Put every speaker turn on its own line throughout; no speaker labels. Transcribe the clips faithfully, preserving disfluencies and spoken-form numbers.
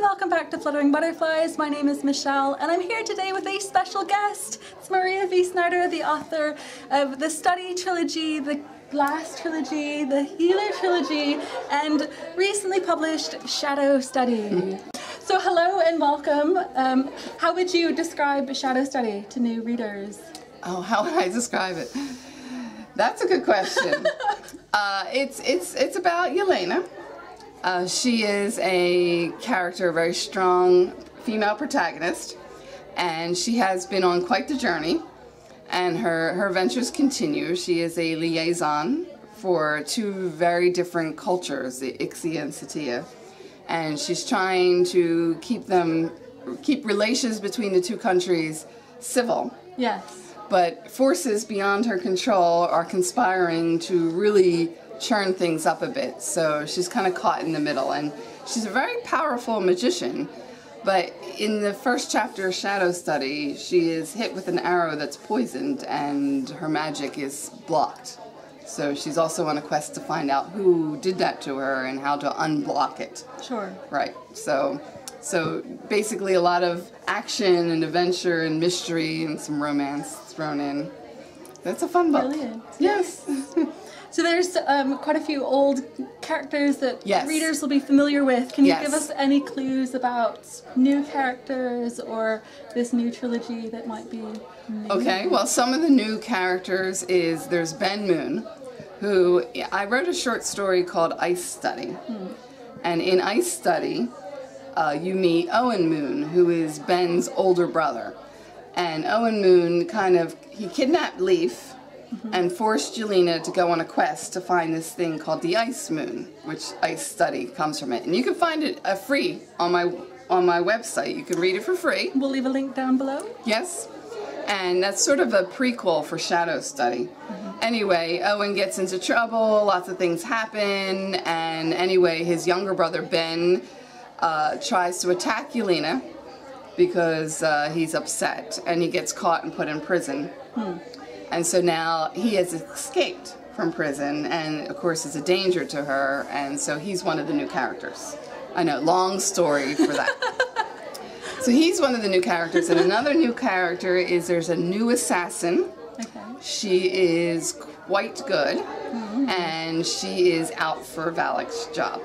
welcome back to Fluttering Butterflies. My name is Michelle and I'm here today with a special guest. It's Maria V. Snyder, the author of the Study Trilogy, the Glass Trilogy, the Healer Trilogy, and recently published Shadow Study. So hello and welcome. Um, how would you describe Shadow Study to new readers?
Oh, how would I describe it? That's a good question. uh, it's, it's, it's about Yelena. Uh, she is a character, a very strong female protagonist, and she has been on quite the journey, and her, her ventures continue. She is a liaison for two very different cultures, the Ixia and Satia, and she's trying to keep them, keep relations between the two countries civil.
Yes.
But forces beyond her control are conspiring to really churn things up a bit, so she's kind of caught in the middle, and she's a very powerful magician, but in the first chapter of Shadow Study she is hit with an arrow that's poisoned and her magic is blocked. So she's also on a quest to find out who did that to her and how to unblock it.
Sure.
Right. So so basically a lot of action and adventure and mystery and some romance thrown in. That's a fun book.
Brilliant.
Yes.
So there's um, quite a few old characters that
Yes.
readers will be familiar with. Can you
Yes.
give us any clues about new characters or this new trilogy that might be new?
Okay, well, some of the new characters is there's Ben Moon, who I wrote a short story called Ice Study. Hmm. And in Ice Study, uh, you meet Owen Moon, who is Ben's older brother. And Owen Moon kind of, he kidnapped Leaf, mm-hmm. and forced Yelena to go on a quest to find this thing called the Ice Moon, which Ice Study comes from it. And you can find it uh, free on my on my website. You can read it for free.
We'll leave a link down below.
Yes. And that's sort of a prequel for Shadow Study. Mm-hmm. Anyway, Owen gets into trouble, lots of things happen, and anyway, his younger brother Ben uh, tries to attack Yelena because uh, he's upset, and he gets caught and put in prison. Hmm. And so now he has escaped from prison and of course is a danger to her, and so he's one of the new characters. I know, long story for that. So he's one of the new characters, and another new character is there's a new assassin. Okay. She is quite good, mm-hmm. and she is out for Valak's job.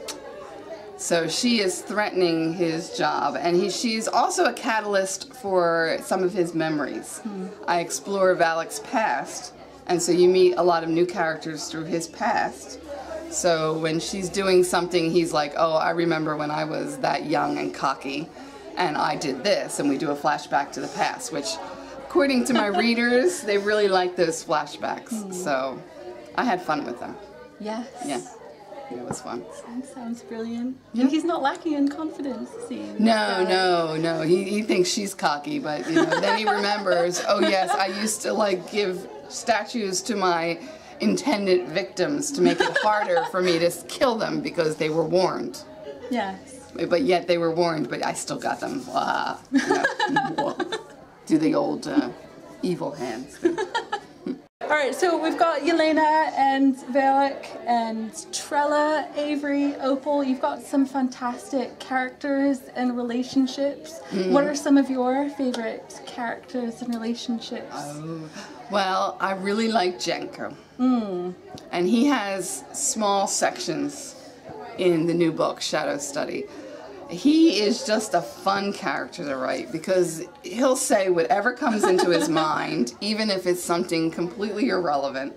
So she is threatening his job, and he, she's also a catalyst for some of his memories. Mm. I explore Valak's past, and so you meet a lot of new characters through his past. So when she's doing something, he's like, oh, I remember when I was that young and cocky, and I did this, and we do a flashback to the past, which, according to my readers, they really like those flashbacks. Mm. So I had fun with them.
Yes.
Yeah. It was fun.
That sounds brilliant.
Yeah.
And he's not lacking in confidence, it seems.
No, no, no. He, he thinks she's cocky, but you know, then he remembers, oh yes, I used to like give statues to my intended victims to make it harder for me to kill them because they were warned.
Yes.
But yet they were warned, but I still got them. Ah, you know, do the old uh, evil hands thing.
Alright, so we've got Yelena and Valak and Trella, Avery, Opal. You've got some fantastic characters and relationships. Mm. What are some of your favorite characters and relationships?
Oh, well, I really like Jenko.
Mm.
And he has small sections in the new book, Shadow Study. He is just a fun character to write because he'll say whatever comes into his mind, even if it's something completely irrelevant.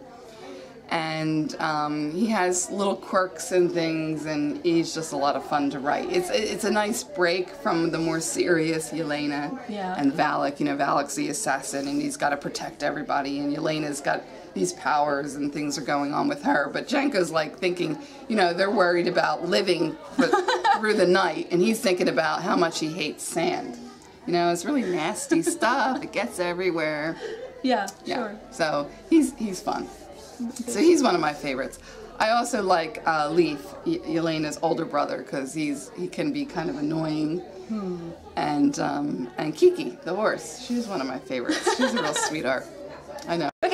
And um, he has little quirks and things, and he's just a lot of fun to write. It's it's a nice break from the more serious Yelena
yeah.
and Valak. You know, Valak's the assassin, and he's got to protect everybody, and Yelena's got these powers and things are going on with her. But Jenko's like thinking, you know, they're worried about living for, through the night, and he's thinking about how much he hates sand. You know, it's really nasty stuff. It gets everywhere.
Yeah,
yeah.
Sure.
So he's he's fun. So he's one of my favorites. I also like uh, Leaf, y Yelena's older brother, because he's he can be kind of annoying. Hmm. And um, and Kiki, the horse, she's one of my favorites. She's a real sweetheart. I know.
Okay, so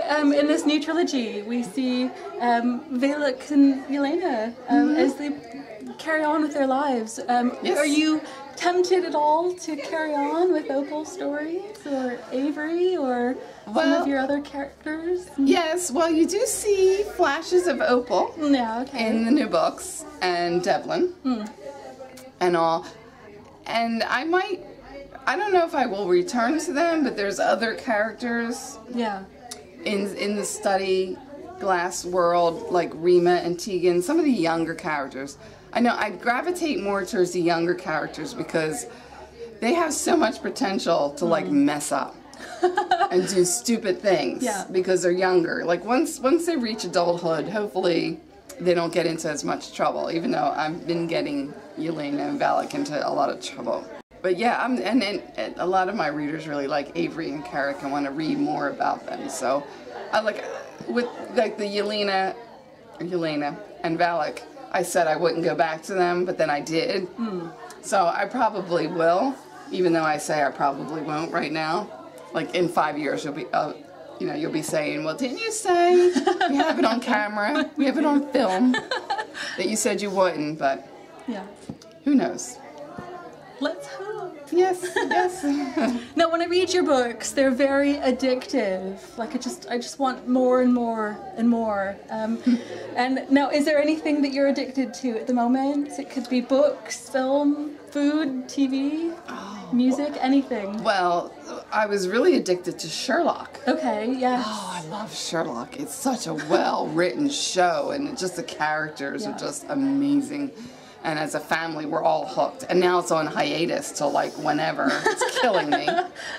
um, in this new trilogy, we see um, Valak and Yelena um, mm-hmm. as they carry on with their lives. Um,
yes.
Are you tempted at all to carry on with Opal's stories, or Avery, or
well,
some of your other characters?
Yes, well, you do see flashes of Opal
yeah, okay.
in the new books, and Devlin,
hmm.
and all. And I might, I don't know if I will return to them, but there's other characters
yeah.
in in the study glass world, like Rima and Tegan, some of the younger characters. I know I gravitate more towards the younger characters because they have so much potential to like mess up and do stupid things
yeah.
because they're younger. Like once once they reach adulthood, hopefully they don't get into as much trouble, even though I've been getting Yelena and Valak into a lot of trouble. But yeah, I'm, and, and, and a lot of my readers really like Avery and Carrick and want to read more about them. So I like, with like the Yelena, Yelena and Valak, I said I wouldn't go back to them, but then I did.
Mm.
So I probably will, even though I say I probably won't right now. Like in five years, you'll be, uh, you know, you'll be saying, "Well, didn't you say we have it on camera, we have it on film that you said you wouldn't?" But
yeah,
who knows?
Let's hope.
Yes, yes.
Now, when I read your books, they're very addictive. Like I just, I just want more and more and more. Um, and now, is there anything that you're addicted to at the moment? It could be books, film, food, T V, oh, music, anything.
Well, I was really addicted to Sherlock.
Okay, yes.
Oh, I love Sherlock. It's such a well-written show, and just the characters
yeah.
are just amazing. And as a family, we're all hooked. And now it's on hiatus till like whenever. It's killing me.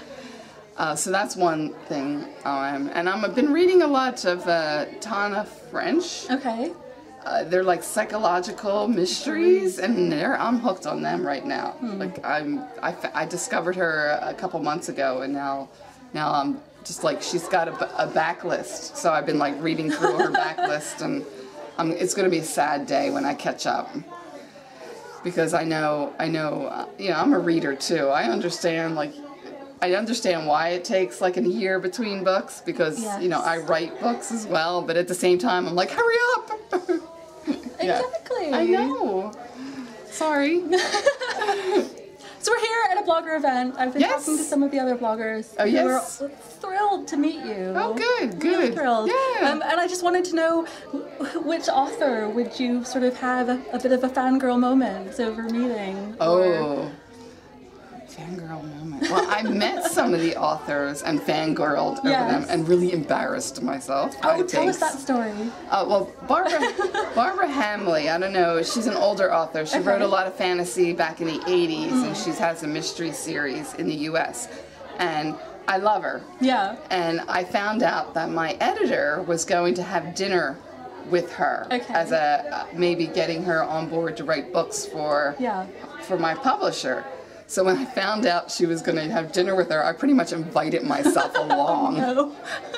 Uh, so that's one thing. Um, and I'm, I've been reading a lot of uh, Tana French.
Okay.
Uh, they're like psychological mysteries, and they're, I'm hooked on them right now. Hmm. Like I'm, I, I discovered her a couple months ago, and now, now I'm just like, she's got a, a backlist. So I've been like reading through her backlist, and I'm, it's going to be a sad day when I catch up. Because I know, I know, uh, you know, I'm a reader too. I understand, like, I understand why it takes like a year between books, because, yes. you know, I write books as well, but at the same time, I'm like, hurry up! yeah.
Exactly.
I know. Sorry.
So we're here at a blogger event. I've been
yes.
talking to some of the other bloggers.
Oh, yes.
We're thrilled to meet you.
Oh, good, good.
Really thrilled.
Yeah.
Um, and I just wanted to know, which author would you sort of have a, a bit of a fangirl moment over meeting?
Oh.
Or...
Fangirl moment. Well, I met some of the authors and fangirled over
yes.
them and really embarrassed myself.
Oh, tell us that story.
Uh, well, Barbara Barbara Hamley, I don't know, she's an older author. She
okay.
wrote a lot of fantasy back in the eighties, mm. and she has a mystery series in the U S And I love her.
Yeah.
And I found out that my editor was going to have dinner with her
okay.
as a uh, maybe getting her on board to write books for
yeah.
for my publisher. So when I found out she was going to have dinner with her, I pretty much invited myself along.
No.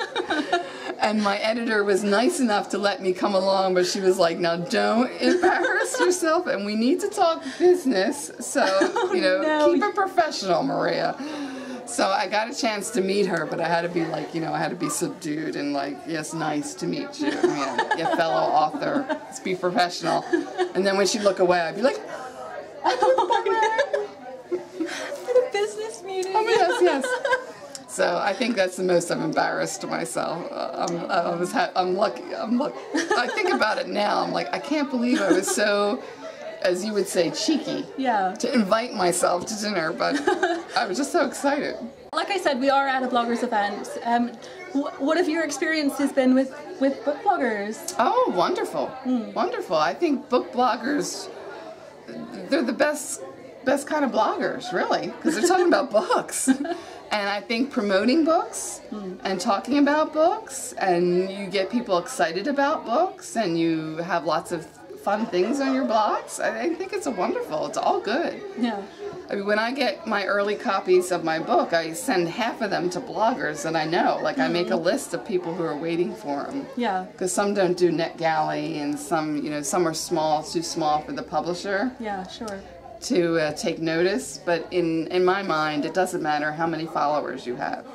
And my editor was nice enough to let me come along, but she was like, "Now don't embarrass yourself, and we need to talk business. So,
oh,
you know,
no.
keep it professional, Maria." So I got a chance to meet her, but I had to be like, you know, I had to be subdued and like, "Yes, nice to meet you, you know, your fellow author. Let's be professional." And then when she'd look away, I'd be like,
oh, at a business meeting.
Oh, yes, yes. So I think that's the most I've embarrassed myself. Uh, I'm, I was, ha I'm lucky. I'm lucky. I think about it now. I'm like, I can't believe I was so, as you would say, cheeky.
Yeah.
To invite myself to dinner, but I was just so excited.
Like I said, we are at a bloggers event. Um, wh what have your experiences been with with book bloggers?
Oh, wonderful,
mm.
wonderful. I think book bloggers, they're the best. Best kind of bloggers, really, because they're talking about books. And I think promoting books mm. and talking about books, and you get people excited about books, and you have lots of fun things on your blogs. I, I think it's a wonderful. It's all good.
Yeah.
I mean, when I get my early copies of my book, I send half of them to bloggers that I know. Like, mm. I make a list of people who are waiting for them.
Yeah.
Because some don't do NetGalley, and some, you know, some are small, too small for the publisher.
Yeah, sure.
To uh, take notice, but in in my mind, it doesn't matter how many followers you have.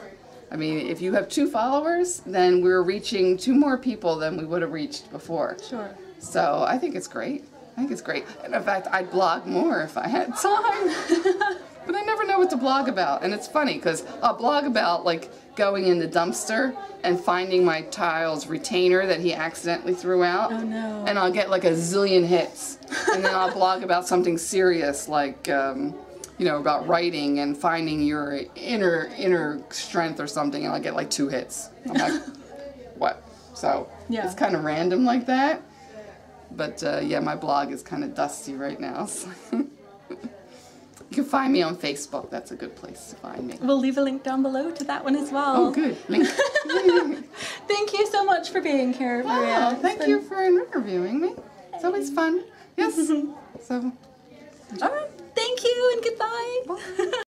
I mean, if you have two followers, then we're reaching two more people than we would have reached before.
Sure.
So I think it's great. I think it's great. And in fact, I'd blog more if I had time. But I never know what to blog about. And it's funny because I'll blog about like going in the dumpster and finding my child's retainer that he accidentally threw out.
Oh no.
And I'll get like a zillion hits. And then I'll blog about something serious like, um, you know, about writing and finding your inner inner strength or something, and I'll get like two hits. I'm like, what? So
yeah.
It's kind of random like that. But uh, yeah, my blog is kind of dusty right now. So you can find me on Facebook. That's a good place to find me.
We'll leave a link down below to that one as well.
Oh, good. Link.
Thank you so much for being here, Maria.
Oh, thank
been...
you for interviewing me. It's always fun. Yes. So.
All right. Thank you and goodbye.
Bye.